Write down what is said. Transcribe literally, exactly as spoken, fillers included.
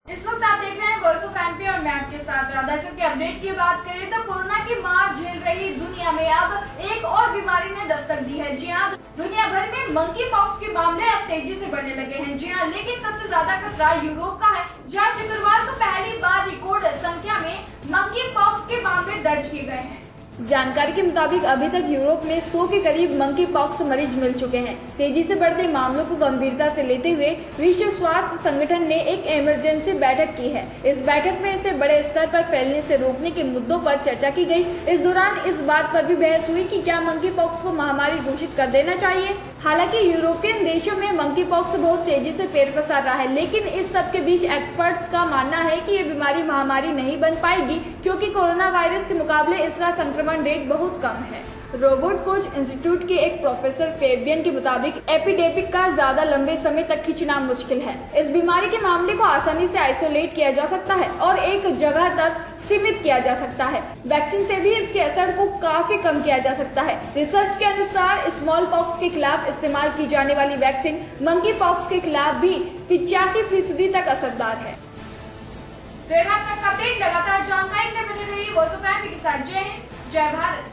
इस वक्त आप देख रहे हैं वॉइस ऑफ एमपी और मैं आपके साथ राधा। की अपडेट की बात करें तो कोरोना की मार झेल रही दुनिया में अब एक और बीमारी ने दस्तक दी है। जी हाँ, दुनिया भर में मंकी पॉक्स के मामले अब तेजी से बढ़ने लगे हैं। जी हाँ, लेकिन सबसे ज्यादा खतरा यूरोप का है, जहाँ शुक्रवार को पहली बार रिकॉर्ड संख्या में मंकी पॉक्स के मामले दर्ज किए गए हैं। जानकारी के मुताबिक अभी तक यूरोप में सौ के करीब मंकी पॉक्स मरीज मिल चुके हैं। तेजी से बढ़ते मामलों को गंभीरता से लेते हुए विश्व स्वास्थ्य संगठन ने एक इमरजेंसी बैठक की है। इस बैठक में इसे बड़े स्तर पर फैलने से रोकने के मुद्दों पर चर्चा की गई। इस दौरान इस बात पर भी बहस हुई कि क्या मंकी पॉक्स को महामारी घोषित कर देना चाहिए। हालांकि यूरोपियन देशों में मंकी पॉक्स बहुत तेजी से पैर पसार रहा है, लेकिन इस सब के बीच एक्सपर्ट्स का मानना है कि ये बीमारी महामारी नहीं बन पाएगी, क्योंकि कोरोना वायरस के मुकाबले इसका संक्रमण रेट बहुत कम है। रोबोट कोच इंस्टीट्यूट के एक प्रोफेसर फेबियन के मुताबिक एपिडेमिक का ज्यादा लंबे समय तक खींचना मुश्किल है। इस बीमारी के मामले को आसानी से आइसोलेट किया जा सकता है और एक जगह तक सीमित किया जा सकता है। वैक्सीन से भी इसके असर को काफी कम किया जा सकता है। रिसर्च के अनुसार स्मॉल पॉक्स के खिलाफ इस्तेमाल की जाने वाली वैक्सीन मंकी पॉक्स के खिलाफ भी पिचासी फीसदी तक असरदार है। तो अपडेट लगातार जानकारी के साथ जय हिंद, जय भारत।